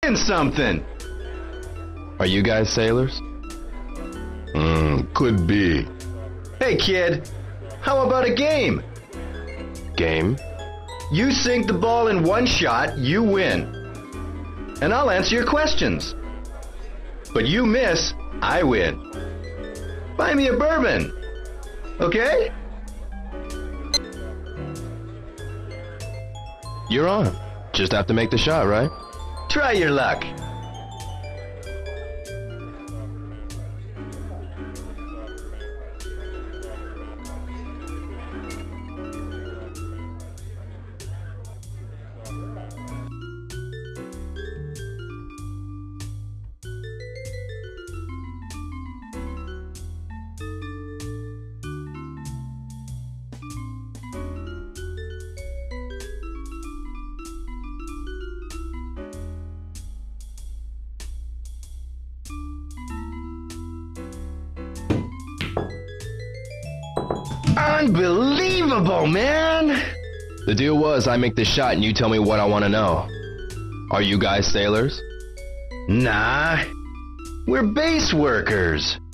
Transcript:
something. Are you guys sailors? Could be. Hey, kid. How about a game? Game? You sink the ball in one shot, you win. And I'll answer your questions. But you miss, I win. Buy me a bourbon. Okay? You're on. Just have to make the shot, right? Try your luck. Unbelievable, man! The deal was I make the shot and you tell me what I want to know. Are you guys sailors? Nah, we're base workers.